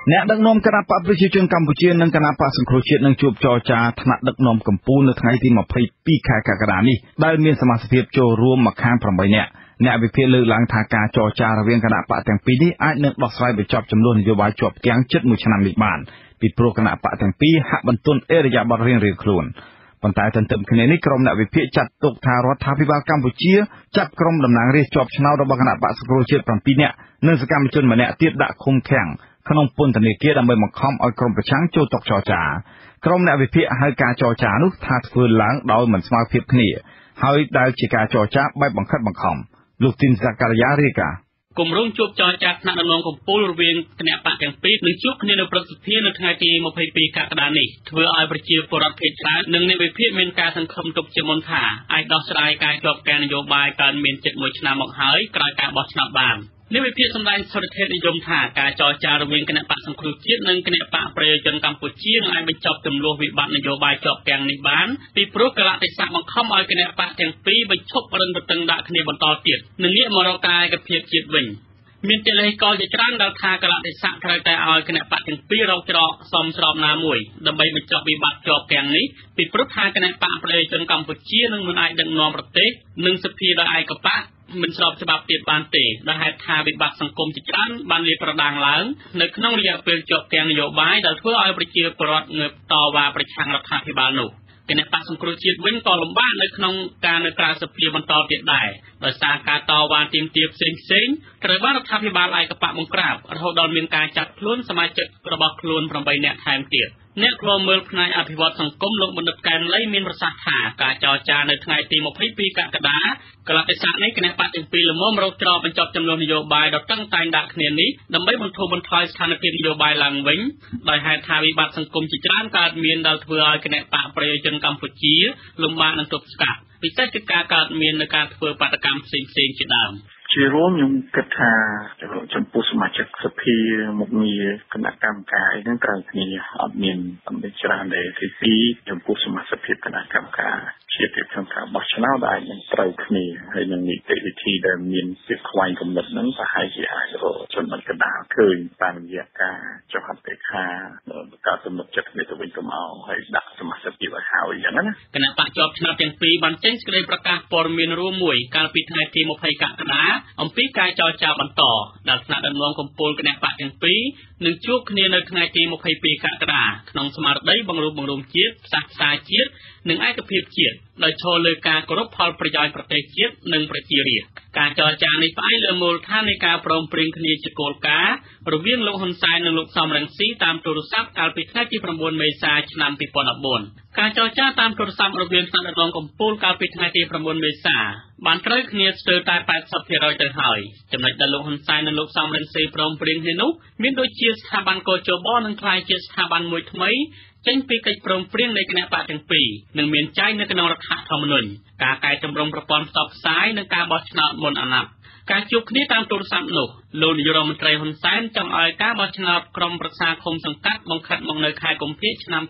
អ្នកដឹកនាំគណៈបកប្រជាជនកម្ពុជានិងគណៈបកសង្គ្រោះជាតិនឹងជួបចរចាថ្នាក់ដឹកនាំកម្ពុជានៅថ្ងៃទី22ខែកក្កដានេះដែលមានសមាជិកចូលរួមមកខាង8នាក់អ្នកវិភាគលើកឡើងថាការចរចារវាងគណៈបកទាំងពីរនេះអាចនឹងដោះស្រាយបញ្ចប់ចំនួននយោបាយជាប់គាំងជិត1ឆ្នាំនេះបានពីព្រោះគណៈបកទាំងពីរហាក់បន្ទន់អេរយាប័តរៀងៗខ្លួនប៉ុន្តែទន្ទឹមគ្នានេះក្រុមអ្នកវិភាគចាត់ទុកថារដ្ឋាភិបាលកម្ពុជាចាប់ក្រុមតំណាងរាស្ត្រជាប់ឆ្នោតរបស់គណៈបកសង្គ្រោះជាតិ7នាក់និងសកម្មជនម្នាក់ទៀតដាក់ឃុំឃាំងក្នុងពន្ធនាគារដើម្បីបង្ខំឲ្យក្រុមប្រឆាំងចូលតុចរចាក្រុមអ្នកវិភាគហៅការចរចានោះថាធ្វើឡើងដោយមិនស្មើភាពគ្នាហើយដែលជាការចរចាបែបបង្ខិតបង្ខំលោកទីនសការីយ៉ារាយការណ៍គម្រោងជួបចរចាថ្នាក់ដឹកនាំកម្ពុជារវាងគណៈបកទាំងពីរនឹងជួបគ្នានៅព្រឹទ្ធសភានៅថ្ងៃទី22កក្កដានេះធ្វើឲ្យប្រជាពលរដ្ឋភាគច្រើននិងអ្នកវិភាគមានការសង្ឃឹមទុកជាមុនថាអាចដោះស្រាយការជាប់គាំងនយោបាយកើតមានជិត1ឆ្នាំមកហើយក្រោយការបោះឆ្នោតបានអ្នកវិភាគសម្ដែងសុរិទ្ធិនិយមថាការចរចារវាងគណៈបកសង្គ្រោះជាតិនិងគណៈបកប្រជាជនកម្ពុជានឹងអាចបញ្ចប់ចំនួនវិបត្តិនយោបាយជាប់គាំងនេះបានពីព្រោះកលៈទេសៈបង្ខំឲ្យគណៈបកទាំងពីរបញ្ឈប់រឹតបន្តឹងដាក់គ្នាបន្តទៀតនិងងាកមករកការឯកភាពជាតិវិញមានទិលេកលជាច្រើនដែលថាកលៈទេសៈត្រូវតែឲ្យគណៈបកទាំងពីររកច្រកសមស្របណាមួយដើម្បីបញ្ចប់វិបត្តិជាប់គាំងនេះពីព្រោះថាគណៈបកប្រជាជនកម្ពុជានឹងមិនអាចដឹកនាំប្រទេសនិងសភាដោយឯកបកមិនស្របច្បាប់ទៀតបានទេដែលហេតុថាវិបត្តិសង្គមជាច្រើនបានលាតត្រដាងឡើងនៅក្នុងរយៈពេលជាប់គាំងនយោបាយដែលធ្វើឲ្យប្រជាពលរដ្ឋងើបតវ៉ាប្រឆាំងរដ្ឋាភិបាលនោះគណៈបកសង្គ្រោះជាតិវិញក៏លំបាកនៅក្នុងការនៅក្រៅសភាបន្តទៀតដែរដោយសារការតវ៉ាទាមទារផ្សេងៗត្រូវបានរដ្ឋាភិបាលឯកបកបង្ក្រាបរហូតដល់មានការចាប់ខ្លួនសមាជិករបស់ខ្លួន8នាក់ថែមទៀតអ្នកខ្លោមើលផ្នែកអភិវឌ្ឍសង្គមលោកបណ្ឌិតកែនលីមានប្រសាសន៍ថាការចរចានៅថ្ងៃទី22កក្កដាកលៈទេសៈនេះគណៈបកទាំងពីរល្មមរកច្រកបញ្ចប់ចំនួននយោបាយដ៏តឹងតែងដាក់គ្នានេះដើម្បីបន្ធូរបន្ថយស្ថានភាពនយោបាយឡើងវិញដោយហេតុថាវិបត្តិសង្គមជាច្រើនកើតមានដែលធ្វើឲ្យគណៈបកប្រជាជនកម្ពុជាលំបាកនឹងទប់ស្កាត់ពិសេសគឺការកើតមាននៅការធ្វើបាតកម្មផ្សេងៗជាដើមជារួមខ្ញុំគិតថាចំពោះសមាជិកសភាមុខងារគណៈកម្មការហ្នឹងត្រូវគ្នាអត់មានសម្លេងច្រើនទេទីពីរចំពោះសមាជិកគណៈកម្មការជាតិក្នុងការបោះឆ្នោតអាចនឹងត្រូវគ្នាហើយនឹងនីតិវិធីដែលមានសិទ្ធិខ្វែងគំនិតហ្នឹងប្រហែលជាអាចរកចំណុចកណ្ដាលឃើញតាមរយៈការចុះហត្ថលេខាការទំនុកចិត្តគ្នាទៅវិញទៅមកហើយដាក់សមាជិកឲ្យហើយអញ្ចឹងណាគណៈបកជាប់ឆ្នោតទាំងពីរបានចេញសេចក្តីប្រកាសព័ត៌មានរួមមួយកាលពីថ្ងៃទី20កក្កដាអំពីការចរចាបន្តដែលថ្នាក់ដឹកនាំកម្ពុជាគណៈបកទាំងពីរនឹងជួបគ្នានៅថ្ងៃទី22កក្កដាក្នុងស្មារតីបង្រួបបង្រួមជាតិផ្សះផ្សាជាតិនិងឯកភាពជាតិដោយឈរលើការគោរពផលប្រយោជន៍ប្រទេសជាតិនិងប្រជារាស្ត្រការចរចានេះផ្អែកលើមូលដ្ឋាននៃការព្រមព្រៀងគ្នាជាគោលការណ៍រវាងលោកហ៊ុនសែននិងលោកសំរងស៊ីតាមទូរស័ព្ទកាលពីថ្ងៃទី9មេសាឆ្នាំ2014ការចរចាតាមទូរស័ព្ទរវាងថ្នាក់ដឹកនាំកម្ពុជាកាលពីថ្ងៃទី9មេសាបានត្រូវគ្នាស្ទើរតែ 80% ទៅហើយចំណុចដែលលោកហ៊ុនសែននិងលោកសំរងស៊ីព្រមព្រៀងគ្នានោះមានដូចជាស្ថាប័នកោជបនឹងក្លាយជាស្ថាប័នមួយថ្មីចេញពីកិច្ចព្រមព្រៀងនៃគណៈបកទាំងពីរនិងមានចែងនៅក្នុងរដ្ឋធម្មនុញ្ញការកែតម្រង់ប្រព័ន្ធផ្សព្វផ្សាយនិងការបោះឆ្នោតមុនអាណត្តិការជួបគ្នាតាមទូរស័ព្ទនោះលោកនាយរដ្ឋមន្ត្រីហ៊ុនសែនចង់ឲ្យការបោះឆ្នោតក្រុមប្រឹក្សាឃុំសង្កាត់បង្ខិតមកនៅខែកុម្ភៈឆ្នាំ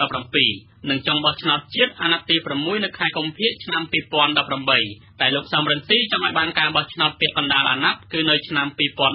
2017និងចង់បោះឆ្នោតជាតិអាណត្តិទី6នៅខែកុម្ភៈឆ្នាំ2018តែលោកសំរងស៊ីចង់ឲ្យបានការបោះឆ្នោតពាក់កណ្ដាលអាណត្តិគឺនៅឆ្នាំ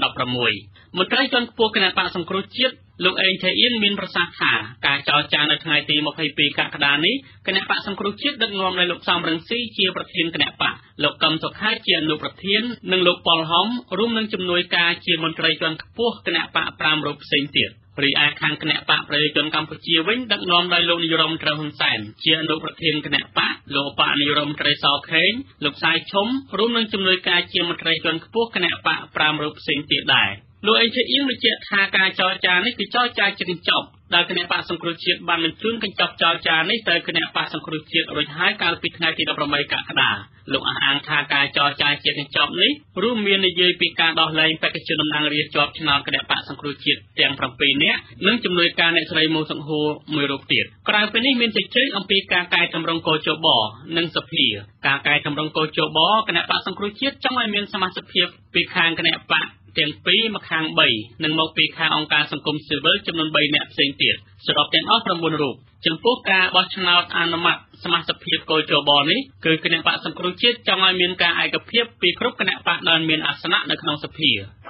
2016មន្ត្រីជាន់ខ្ពស់គណៈបកសង្គ្រោះជាតិលោកអេងថៃអៀនមានប្រសាសន៍ថាការចរចានៅថ្ងៃទី22កក្កដានេះគណៈបកសង្គ្រោះជាតិដឹកនាំដោយលោកសំរងស៊ីជាប្រធានគណៈបកលោកកឹមសុខាជាអនុប្រធាននិងលោកប៉ុលហំរួមនឹងជំនួយការជាមន្ត្រីជាន់ខ្ពស់គណៈបក5រូបផ្សេងទៀតរីឯខាងគណៈបកប្រជាជនកម្ពុជាវិញដឹកនាំដោយលោកនាយរដ្ឋមន្ត្រីហ៊ុនសែនជាអនុប្រធានគណៈបកលោកឧបនាយរដ្ឋមន្ត្រីសខេងលោកសាយឈុំរួមនឹងជំនួយការជាមន្ត្រីជាន់ខ្ពស់គណៈបក5រូបផ្សេងទៀតដែរលោកអេងជាអៀងបញ្ជាក់ថាការចរចានេះគឺចរចាជិតបញ្ចប់ដែលគណៈបកសង្គ្រោះជាតិបានបញ្ជូនកញ្ចប់ចរចានេះទៅគណៈបកសង្គ្រោះជាតិរួចហើយកាលពីថ្ងៃទី18កក្កដាលោកអះអាងថាការចរចាជាកញ្ចប់នេះរួមមាននិយាយពីការដោះលែងបេក្ខជនតំណាងរាស្ត្រជាប់ឆ្នោតគណៈបកសង្គ្រោះជាតិទាំង7នាក់និងជំនួយការអ្នកស្រីម៉ូសង្ហួរមួយរូបទៀតក្រៅពីនេះមានជជែកអំពីការកែតម្រង់កោជបនិងសភាការកែតម្រង់កោជបគណៈបកសង្គ្រោះជាតិចង់ឲ្យមានសមាជិកភាពពីខាងគណៈបកទាំងពីរមកខាង3និងមកពីខាងអង្គការសង្គមស៊ីវិលចំនួន3នាក់ផ្សេងទៀតសរុបទាំងអស់9រូបចំពោះការបោះឆ្នោតអនុម័តសមាជិកភាពកោជបនេះគឺគណៈបកសង្គ្រោះជាតិចង់ឲ្យមានការឯកភាពពីគ្រប់គណៈបកដែលមានអាសនៈនៅក្នុងសភា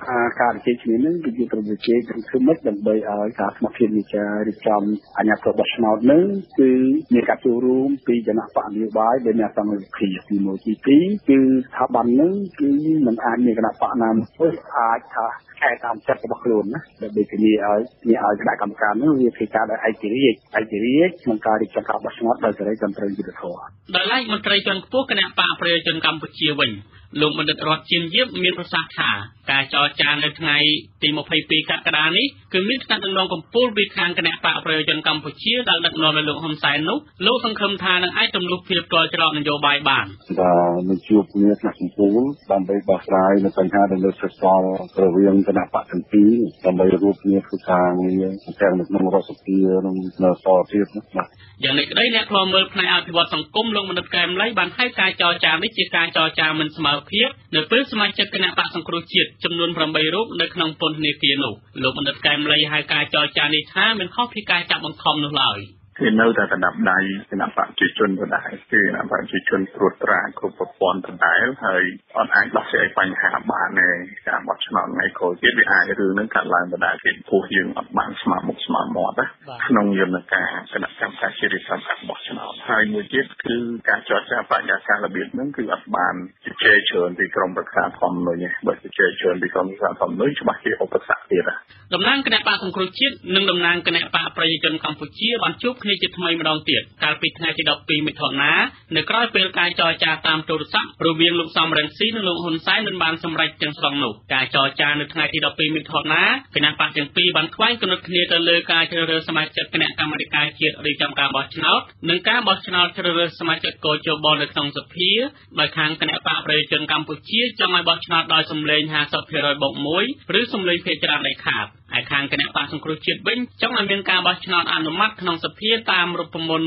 ការជជែកគ្នានឹងគឺជាប្រជែកទាំងគឺមិនដើម្បីឲ្យការស្ម័គ្រភាពនៃការរៀបចំអាជ្ញាប្រទេសឆ្នោតនឹងគឺមានការចូលរួមពីគណៈបកនយោបាយដែលមានសមត្ថភាពទី1ទី2គឺស្ថាប័ននឹងគឺមិនអាចមានគណៈបកណាមួយអាចថាខែតាមចិត្តរបស់ខ្លួនណាដើម្បីធានាឲ្យគណៈកម្មការនឹងវាធ្វើការដោយឯករាជ្យក្នុងការរៀបចំការបោះឆ្នោតដោយសេរីត្រឹមត្រូវយុត្តិធម៌ដោយឡែកមន្ត្រីជាន់ខ្ពស់គណៈបកប្រជាជនកម្ពុជាវិញលោកបណ្ឌិតរតជាមយាបមានប្រសាសន៍ថាការចរចានៅថ្ងៃទី22កក្កដានេះគឺមានថ្នាក់ដឹកនាំកំពូលពីខាងគណៈបកប្រជាជនកម្ពុជាដែលដឹកនាំដោយលោកហ៊ុនសែននោះលោកសង្ឃឹមថានឹងអាចទម្លុះភាពទាល់ច្រកនយោបាយបានបាទនឹងជួបគ្នាថ្នាក់កំពូលដើម្បីដោះស្រាយនៅបញ្ហាដែលនៅសេសសល់រវាងគណៈបកទាំងពីរដើម្បីរួមគ្នាធ្វើការងារទាំងនៅក្នុងរដ្ឋសភានិងនៅសល់ទៀតបាទយ៉ាងនេះក្តីអ្នកខ្លោមើលផ្នែកអភិវឌ្ឍសង្គមលោកមនិតកែមលីបានហៅការចរចានេះជាការចរចាមិនស្មើភាពនៅពេលសមាជិកគណៈបកសង្គ្រោះជាតិចំនួន8រូបនៅក្នុងពន្ធនាគារនោះលោកមនិតកែមលីហៅការចរចានេះថាមិនខុសពីការចាប់បង្ខំនោះឡើយគឺនៅតែដណ្ដាប់ដៃគណៈបកប្រជាជនដដែលគឺគណៈបកប្រជាជនត្រួតត្រាគ្រប់ប្រព័ន្ធដដែលហើយអត់អាចដោះស្រាយបញ្ហាបានទេការបោះឆ្នោតថ្ងៃក្រោយទៀតវាអាចរឿងនឹងកាត់ឡើងដដែលទៀតព្រោះយើងអត់បានស្មើមុខស្មើមាត់ណាក្នុងយន្តការគណៈកម្មការជារៀបចំការបោះឆ្នោតហើយមួយទៀតគឺការចរចាបរិយាកាសរបៀបហ្នឹងគឺអត់បានជជែកច្រើនពីក្រមប្រឹក្សាធម្មនុញ្ញទេបើជជែកច្រើនពីក្រមប្រឹក្សាធម្មនុញ្ញច្បាស់ជាឧបសគ្គទៀតតំណាងគណៈបកសង្គ្រោះជាតិនិងតំណាងគណៈបកប្រជាជនកម្ពុជាបានជួបគ្នាជាថ្មីម្ដងទៀតកាលពីថ្ងៃទី12មិថុនានៅក្រៅពេលការចរចាតាមទូរស័ព្ទរវាងលោកសំរងស៊ីនិងលោកហ៊ុនសែនមិនបានសម្រេចទាំងស្រុងនោះការចរចានៅថ្ងៃទី12មិថុនាគណៈបកទាំងពីរបានខ្វែងគំនិតគ្នាទៅលើការជ្រើសរើសសមាជិកគណៈកម្មាធិការជាតិរៀបចំការបោះឆ្នោតនិងការបោះឆ្នោតជ្រើសរើសសមាជិកកោជបនៅក្នុងសភាដោយខាងគណៈបកប្រជាជនកម្ពុជាចង់ឲ្យបោះឆ្នោតដោយសម្លេង 50% បូក 1 ឬសម្លេងភាគច្រើនដាច់ខាតឯខាងគណៈបកសង្គ្រោះជាតិវិញចង់ឲ្យមានការបោះឆ្នោតអនុម័តក្នុងសភាតាមរូបមន្ត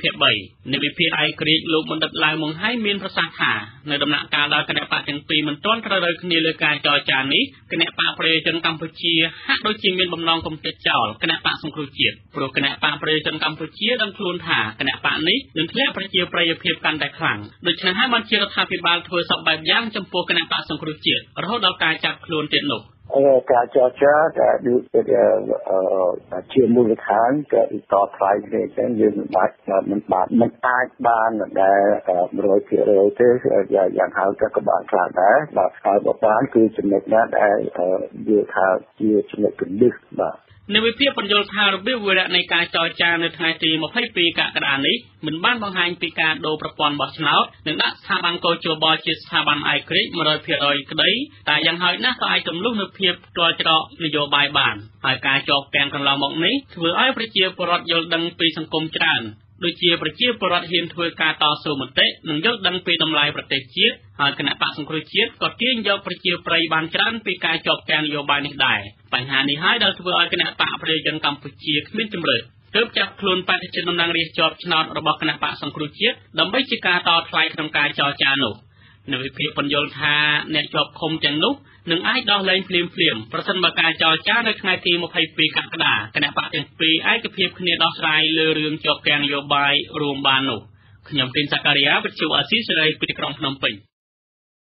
2/3នៃវិភាគឯករាជ្យលោកបណ្ឌិតឡាវម៉ុងហៃមានប្រសាសន៍ថានៅដំណាក់កាលដល់គណៈបកទាំងពីរមិនទាន់ត្រូវរើគ្នាលើការចរចានេះគណៈបកប្រជាជនកម្ពុជាហាក់ដូចជាមានបំណងកំទេចចោលគណៈបកសង្គ្រោះជាតិព្រោះគណៈបកប្រជាជនកម្ពុជាដឹងខ្លួនថាគណៈបកនេះនឹងធ្លាក់ប្រជាប្រិយភាពកាន់តែខ្លាំងដូច្នេះហើយបានជារដ្ឋាភិបាលធ្វើសពបែបយ៉ាងចំពោះគណៈបកសង្គ្រោះជាតិរហូតដល់ការចាប់ខ្លួនទៀតនោះការចរចាដែលជាមូលដ្ឋានក៏តថ្លៃគ្នាចឹងយើងមិនអាចបានដែល 100% ទេយ៉ាងហោចក៏បានខ្លះដែរបាទហើយបើបានគឺចំណុចណាដែលនិយាយថាជាចំណុចគន្លឹះបាទនៅវិភាគបញ្យល់ថារបៀបវិរៈនៃការចរចានៅថ្ងៃទី22កក្កដានេះមិនបានបង្ហាញពីការដូរប្រព័ន្ធបោះឆ្នោតនិងដាក់ស្ថាប័នកោជបជាស្ថាប័នឯករាជ្យ 100% ក្តីតែយ៉ាងហោចណាស់ក៏អាចទម្លុះនូវភាពផ្ទាល់ច្រកនយោបាយបានហើយការចោទទាំងកន្លងមកនេះធ្វើឲ្យប្រជាពលរដ្ឋយល់ដឹងពីសង្គមច្រើនដូចជាប្រជាពលរដ្ឋហ៊ានធ្វើការតស៊ូមតិនិងយល់ដឹងពីតម្លៃប្រទេសជាតិហើយគណៈបកសង្គ្រោះជាតិក៏ទាញយកប្រជាប្រិយបានច្រើនពីការជាប់គាំងនយោបាយនេះដែរបញ្ហានេះហើយដែលធ្វើឲ្យគណៈបកប្រជាជនកម្ពុជាគ្មានជម្រើសទើបចាប់ខ្លួនបេក្ខជនតំណាងរាស្ត្រជាប់ឆ្នោតរបស់គណៈបកសង្គ្រោះជាតិដើម្បីជាការតថ្លៃក្នុងការចរចានោះនៅវិភាគបញ្យល់ថាអ្នកជាប់ឃុំទាំងនោះនឹងអាចដោះលែងភ្លាមប្រសិនបើការចរចានៅថ្ងៃទី22កក្កដាគណៈបកទាំងពីរឯកភាពគ្នាដោះស្រាយលើរឿងជាប់គាំងនយោបាយរួមបាននោះខ្ញុំទីនសាការីយ៉ាវិទ្យុអាស៊ីសេរីពីក្រុងភ្នំពេញ